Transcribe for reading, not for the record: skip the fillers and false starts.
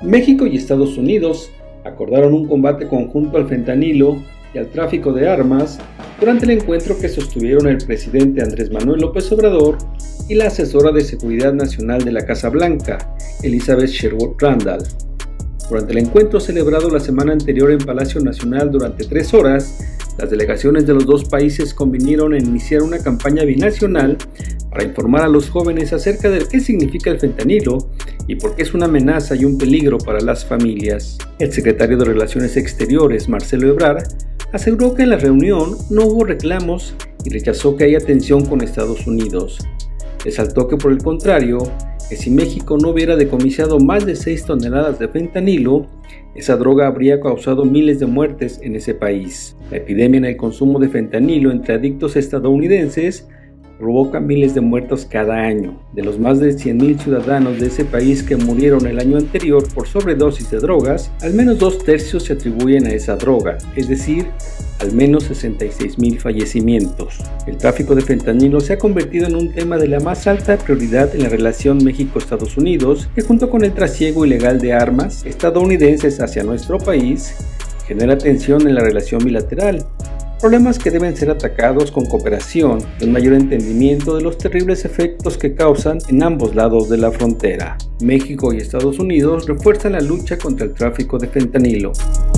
México y Estados Unidos acordaron un combate conjunto al fentanilo y al tráfico de armas durante el encuentro que sostuvieron el presidente Andrés Manuel López Obrador y la asesora de Seguridad Nacional de la Casa Blanca, Elizabeth Sherwood Randall. Durante el encuentro celebrado la semana anterior en Palacio Nacional durante 3 horas, las delegaciones de los dos países convinieron en iniciar una campaña binacional para informar a los jóvenes acerca de qué significa el fentanilo y por qué es una amenaza y un peligro para las familias. El secretario de Relaciones Exteriores, Marcelo Ebrard, aseguró que en la reunión no hubo reclamos y rechazó que haya tensión con Estados Unidos. Resaltó que por el contrario, que si México no hubiera decomisado más de 6 toneladas de fentanilo, esa droga habría causado miles de muertes en ese país. La epidemia en el consumo de fentanilo entre adictos estadounidenses provoca miles de muertos cada año. De los más de 100,000 ciudadanos de ese país que murieron el año anterior por sobredosis de drogas, al menos 2/3 se atribuyen a esa droga, es decir, al menos 66,000 fallecimientos. El tráfico de fentanilo se ha convertido en un tema de la más alta prioridad en la relación México-Estados Unidos, que junto con el trasiego ilegal de armas estadounidenses hacia nuestro país, genera tensión en la relación bilateral. Problemas que deben ser atacados con cooperación y un mayor entendimiento de los terribles efectos que causan en ambos lados de la frontera. México y Estados Unidos refuerzan la lucha contra el tráfico de fentanilo.